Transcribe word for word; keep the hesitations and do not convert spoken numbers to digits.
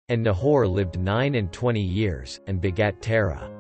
And Nahor lived nine and twenty years, and begat Terah.